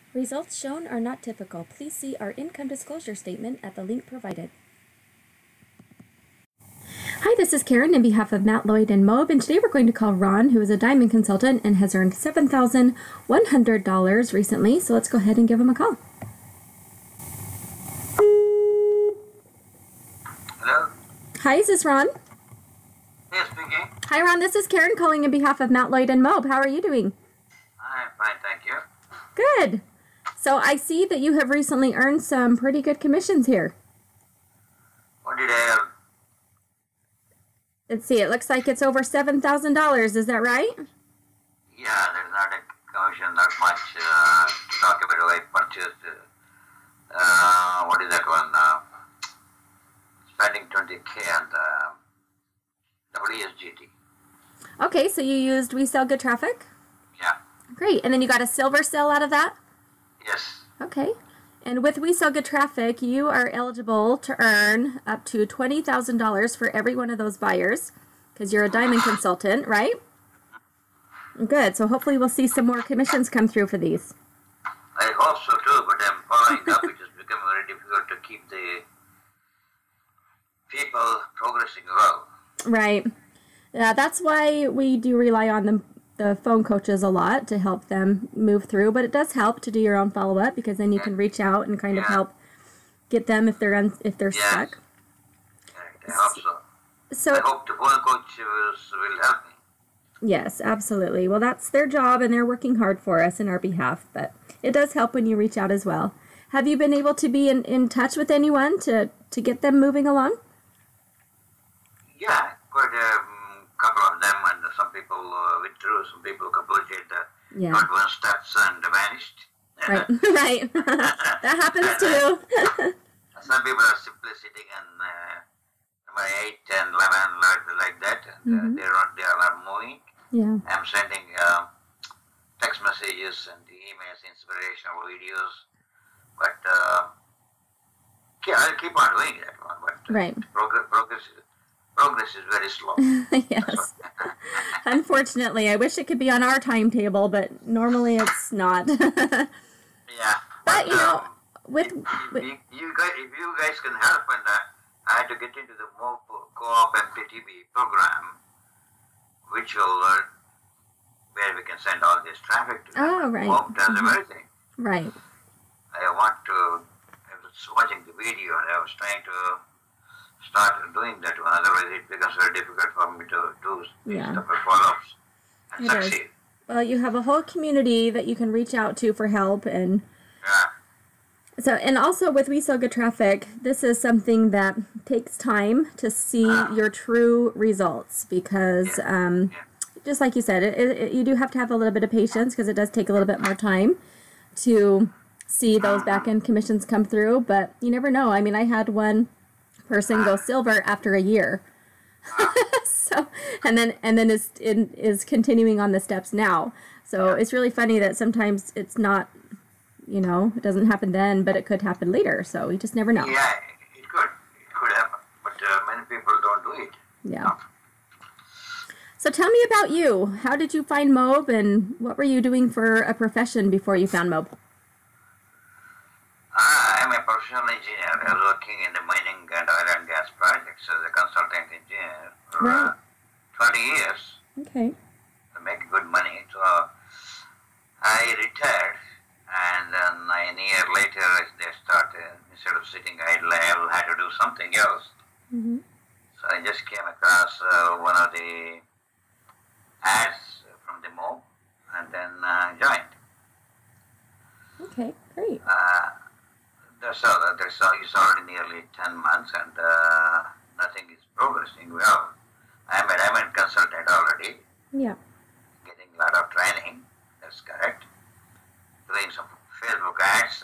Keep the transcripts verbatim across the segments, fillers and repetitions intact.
Results shown are not typical. Please see our income disclosure statement at the link provided. Hi, this is Karen on behalf of Matt, Lloyd, and Moab, and today we're going to call Ron, who is a diamond consultant and has earned seven thousand one hundred dollars recently. So let's go ahead and give him a call. Hello? Hi, is this Ron? Yes, speaking. Hi, Ron. This is Karen calling on behalf of Matt, Lloyd, and Moab. How are you doing? I'm fine, thank you. Good. So I see that you have recently earned some pretty good commissions here. What did I earn? Let's see. It looks like it's over seven thousand dollars. Is that right? Yeah, there's not a commission, not much uh, to talk about. I purchased, uh, uh, what is that one? Uh, spending twenty K on the W S G T. Okay, so you used We Sell Good Traffic? Yeah. Great. And then you got a silver sale out of that? Yes. Okay. And with We Sell Good Traffic, you are eligible to earn up to twenty thousand dollars for every one of those buyers because you're a diamond consultant, right? Good. So hopefully we'll see some more commissions come through for these. I hope so too, but I'm following up. It has become very difficult to keep the people progressing well. Right. Yeah, that's why we do rely on the, the phone coaches a lot to help them move through. But it does help to do your own follow-up because then you Yeah. can reach out and kind of Yeah. help get them if they're un, if they're Yes. stuck. I hope so. So I hope the phone coaches will help me. yes, absolutely. Well, that's their job and they're working hard for us in our behalf. But it does help when you reach out as well. Have you been able to be in, in touch with anyone to, to get them moving along? Yeah, quite a um, couple of them, and some people uh, withdrew, some people completed the Yeah. not one steps and vanished. Right, right. That happens too. Some people are simply sitting on uh, number eight and eleven, like, like that, and Mhm. uh, they're not, they are not moving. Yeah. I'm sending uh, text messages and emails, inspirational videos, but uh, yeah, I'll keep on doing that one, but uh, Right. progress, progress is Progress is very slow. Yes. Unfortunately, I wish it could be on our timetable, but normally it's not. Yeah. But, you know, um, with, if, with if you guys, if you guys can help, and uh, I had to get into the M O P Co-op M P T B program, which will uh, where we can send all this traffic to. Oh, right. M O P does Mhm. everything. right. I want to. I was watching the video, and I was trying to start doing that one. Otherwise, it becomes very difficult for me to do these Yeah. type of follow-ups and It is. succeed. Well, you have a whole community that you can reach out to for help, and Yeah. so and also with We Sell Good Traffic, this is something that takes time to see your true results because, um, Yeah. just like you said, it, it, you do have to have a little bit of patience because it does take a little bit more time to see those back end commissions come through. But you never know. I mean, I had one person go silver after a year. So, and then and then is in, is continuing on the steps now. So it's really funny that sometimes it's not, you know, it doesn't happen then, but it could happen later. So you just never know. Yeah, it could. It could happen. But uh, many people don't do it. Yeah. So tell me about you. How did you find Moab, and what were you doing for a profession before you found Moab? Uh, I'm a professional engineer. I was working in the mining and oil and gas projects as a consultant engineer for uh, Right. twenty years. Okay. To make good money. So I retired, and then a year later they started, instead of sitting idle, I had to do something else. Mm-hmm. So I just came across uh, one of the ads from the M O B and then uh, joined. Okay, great. Uh, that's all. That's all. It's already nearly ten months, and uh, nothing is progressing well. I'm a diamond consultant already, Yeah. getting a lot of training. That's correct. Doing some Facebook ads.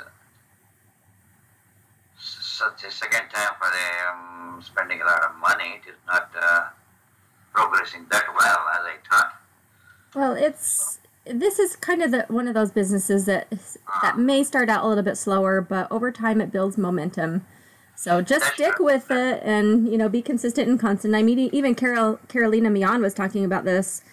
Such a second time for the, um, spending a lot of money. It is not uh, progressing that well as I thought. Well, it's this is kind of the, one of those businesses that that may start out a little bit slower, but over time it builds momentum. So just That's stick true. with it and, you know, be consistent and constant. I mean, even Carol, Carolina Mian was talking about this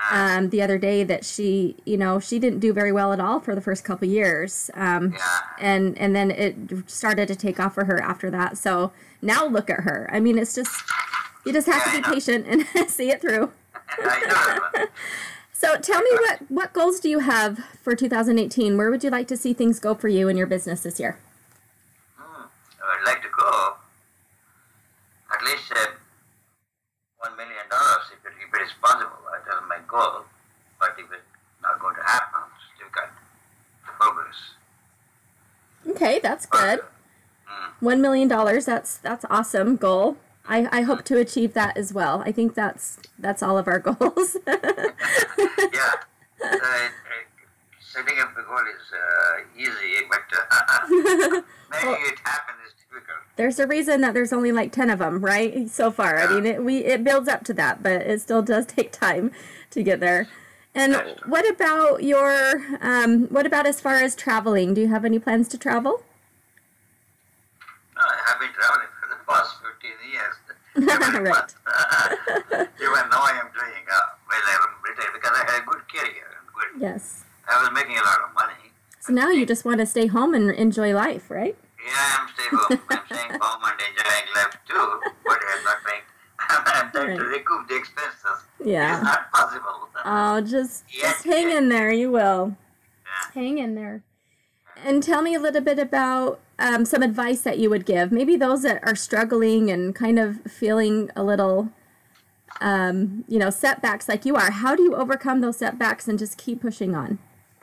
um, the other day that she, you know, she didn't do very well at all for the first couple years. Um, Yeah. and, and then it started to take off for her after that. So now look at her. I mean, it's just, you just have Yeah, to I be know. patient and see it through. I know. So tell me, what, what goals do you have for two thousand eighteen? Where would you like to see things go for you in your business this year? Hmm. I would like to go at least uh, one million dollars if it, if it is possible. That is my goal. But if it's not going to happen, it's difficult to progress. Okay, that's good. Mm. One million dollars. That's that's awesome goal. I, I hope to achieve that as well. I think that's that's all of our goals. Yeah. Uh, uh, setting up the goal is uh, easy, but uh, making Well, it happen is difficult. there's a reason that there's only like ten of them, right? So far. I mean, it we it builds up to that, but it still does take time to get there. And That's true. what about your um what about as far as traveling? Do you have any plans to travel? No, I have been traveling for the past fifteen years. Every Right. month. Even now I am doing uh, well, I'm retired because I had a good career. And good. Yes. I was making a lot of money. So now you just want to stay home and enjoy life, right? Yeah, I'm staying home. I'm staying home and enjoying life too. But I'm not paying. I'm trying to Right. recoup the expenses. Yeah. It's not possible. Oh, just Yes, just hang yes. in there. You will. Yeah. Hang in there. And tell me a little bit about um, some advice that you would give. Maybe those that are struggling and kind of feeling a little, um, you know, setbacks like you are. How do you overcome those setbacks and just keep pushing on?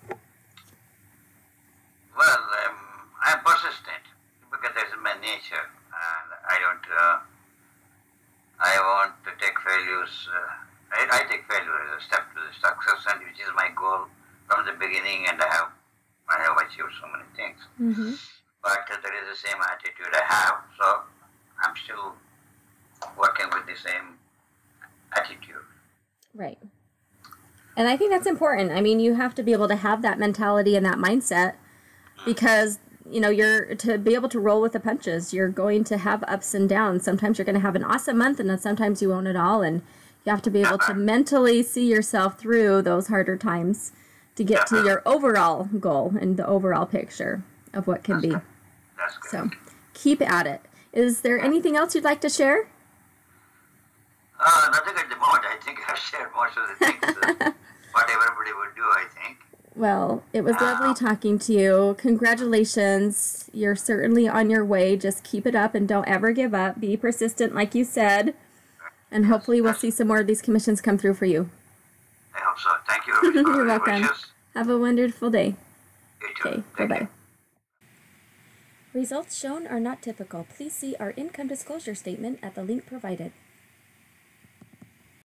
Well, um, I'm persistent because that's my nature, and I don't. Uh, I want to take failures. Uh, I, I take failure as a step to the success, and which is my goal from the beginning. And I have, I have achieved so many things. Mm-hmm. But uh, that is the same attitude I have, so I'm still working with the same attitude. Right. And I think that's important. I mean, you have to be able to have that mentality and that mindset because, you know, you're to be able to roll with the punches. You're going to have ups and downs. Sometimes you're going to have an awesome month and then sometimes you won't at all. And you have to be able to mentally see yourself through those harder times to get to your overall goal and the overall picture of what can be. That's good. So keep at it. Is there anything else you'd like to share? Uh, nothing at the moment. I think I've shared most of the things. Uh, what everybody would do, I think. Well, it was lovely talking to you. Congratulations. You're certainly on your way. Just keep it up and don't ever give up. Be persistent, like you said. And hopefully we'll see some more of these commissions come through for you. I hope so. Thank you. You're for your welcome. wishes. Have a wonderful day. You too. Okay, Thank bye-bye. you. Results shown are not typical. Please see our income disclosure statement at the link provided.